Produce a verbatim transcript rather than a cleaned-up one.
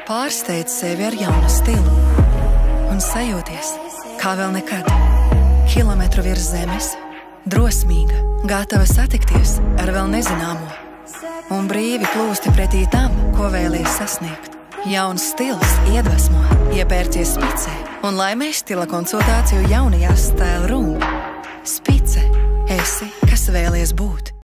Pārsteidz sevi ar jaunu stilu un sajūties, kā vēl nekad. Kilometru virs zemes, drosmīga, gatava satikties ar vēl nezināmo un brīvi plūsti pretī tam, ko vēlies sasniegt. Jauns stils iedvesmo, iepērcies Spicē un laimē stila konsultāciju jaunajā Style Room. Spice, esi, kas vēlies būt.